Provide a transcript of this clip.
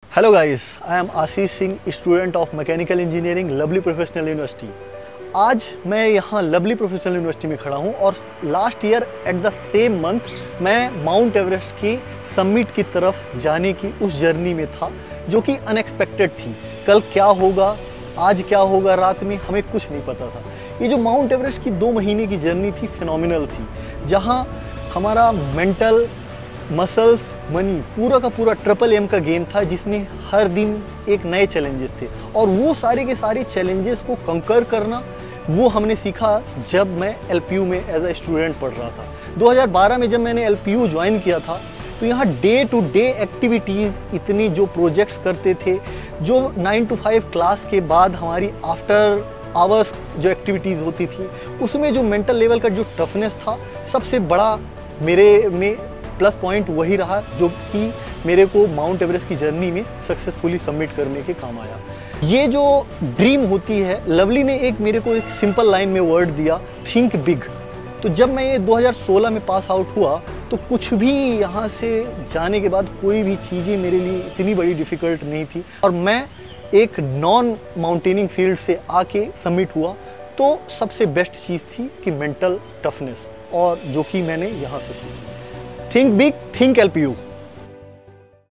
Hello guys, I am Ashish Singh, student of mechanical engineering, lovely professional university. आज मैं यहाँ lovely professional university में खड़ा हूँ और last year at the same month मैं माउंट एवरेस्ट की समिट की तरफ जाने की उस जर्नी में था, जो कि अनएक्सपेक्टेड थी। कल क्या होगा, आज क्या होगा, रात में हमें कुछ नहीं पता था। ये जो माउंट एवरेस्ट की 2 महीने की जर्नी थी, फिनोमिनल थी, जहाँ हमारा मेंटल, मसल्स, मनी, पूरा का पूरा ट्रिपल एम का गेम था, जिसमें हर दिन एक नए चैलेंजेस थे और वो सारे के सारे चैलेंजेस को कंकर करना वो हमने सीखा जब मैं एलपीयू में एज अ स्टूडेंट पढ़ रहा था। 2012 में जब मैंने एलपीयू ज्वाइन किया था तो यहाँ डे टू डे एक्टिविटीज़, इतनी जो प्रोजेक्ट्स करते थे, जो 9 to 5 क्लास के बाद हमारी आफ्टर आवर्स जो एक्टिविटीज़ होती थी, उसमें जो मेंटल लेवल का जो टफनेस था, सबसे बड़ा मेरे में प्लस पॉइंट वही रहा जो कि मेरे को माउंट एवरेस्ट की जर्नी में सक्सेसफुली सबमिट करने के काम आया। ये जो ड्रीम होती है, लवली ने मेरे को एक सिंपल लाइन में वर्ड दिया, थिंक बिग। तो जब मैं ये 2016 में पास आउट हुआ तो कुछ भी यहाँ से जाने के बाद कोई भी चीज़ें मेरे लिए इतनी बड़ी डिफ़िकल्ट नहीं थी और मैं एक नॉन माउंटेनिंग फील्ड से आके सबमिट हुआ। तो सबसे बेस्ट चीज़ थी कि मेंटल टफनेस, और जो कि मैंने यहाँ से सीखी। Think big, think LPU.